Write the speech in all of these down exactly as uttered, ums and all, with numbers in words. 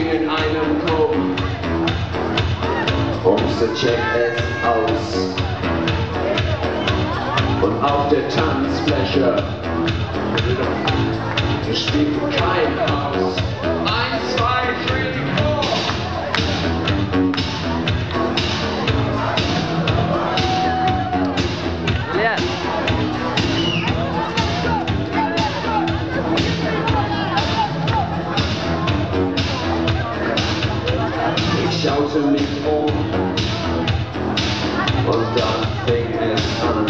in einem Club und der Check es aus. Und auf der Tanzfläche spielt kein Haus. Eins, zwei, three, four. Yes. Ich schaute mich um und dann fing es an.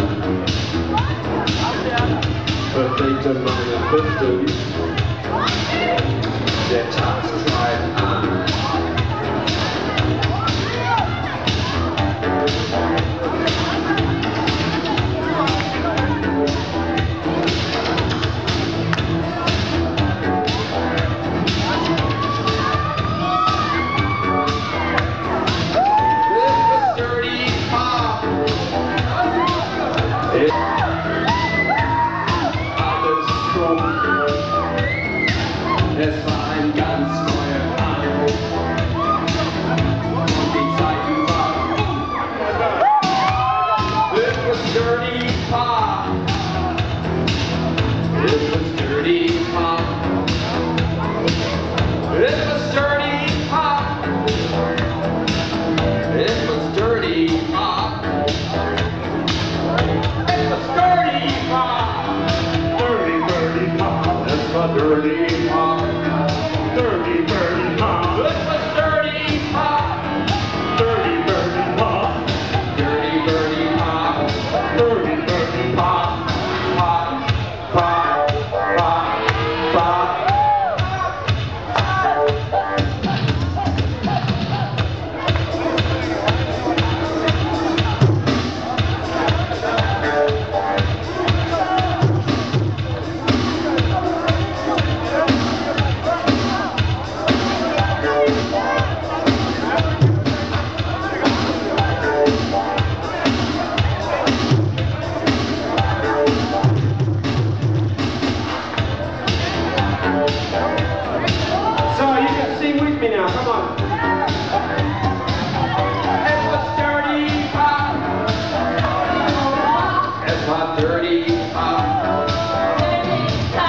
Bewegte meine Hüfte, der Tag treibt an. Es war ein ganz neuer Tag und die Zeiten waren. It was dirty pop. It was dirty pop. It was dirty pop. It was dirty pop. It was dirty pop. Dirty, dirty pop. That's my dirty pop. Dirty, dirty pop. It was dirty pop. Dirty, dirty pop. Dirty, dirty pop. Dirty, dirty pop. Pop, pop, pop, pop.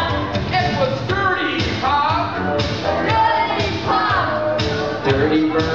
Dirty bird.